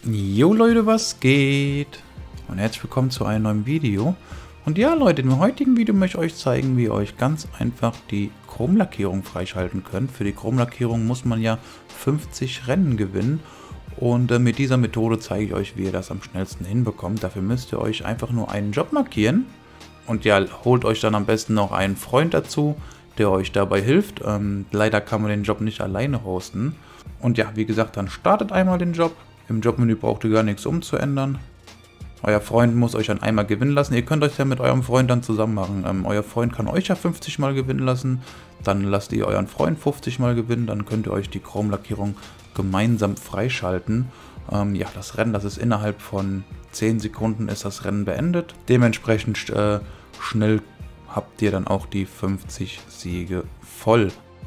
Jo Leute, was geht? Und herzlich willkommen zu einem neuen Video. Und ja Leute, im heutigen Video möchte ich euch zeigen, wie ihr euch ganz einfach die Chromlackierung freischalten könnt. Für die Chromlackierung muss man ja 50 Rennen gewinnen. Und mit dieser Methode zeige ich euch, wie ihr das am schnellsten hinbekommt. Dafür müsst ihr euch einfach nur einen Job markieren. Und ja, holt euch dann am besten noch einen Freund dazu, der euch dabei hilft. Leider kann man den Job nicht alleine hosten. Und ja, wie gesagt, dann startet einmal den Job. Im Jobmenü braucht ihr gar nichts umzuändern. Euer Freund muss euch dann einmal gewinnen lassen. Ihr könnt euch ja mit eurem Freund dann zusammen machen. Euer Freund kann euch ja 50 Mal gewinnen lassen. Dann lasst ihr euren Freund 50 Mal gewinnen. Dann könnt ihr euch die Chromlackierung gemeinsam freischalten. Ja, das Rennen, das ist innerhalb von 10 Sekunden ist das Rennen beendet. Dementsprechend schnell habt ihr dann auch die 50 Siege voll.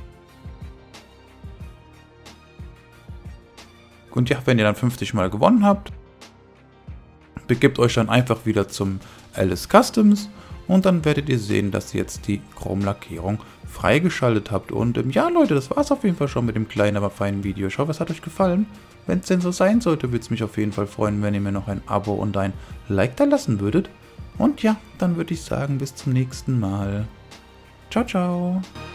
Und ja, wenn ihr dann 50 Mal gewonnen habt, begebt euch dann einfach wieder zum Alice Customs und dann werdet ihr sehen, dass ihr jetzt die Chromlackierung freigeschaltet habt. Und ja Leute, das war es auf jeden Fall schon mit dem kleinen, aber feinen Video. Ich hoffe, es hat euch gefallen. Wenn es denn so sein sollte, würde es mich auf jeden Fall freuen, wenn ihr mir noch ein Abo und ein Like da lassen würdet. Und ja, dann würde ich sagen, bis zum nächsten Mal. Ciao, ciao.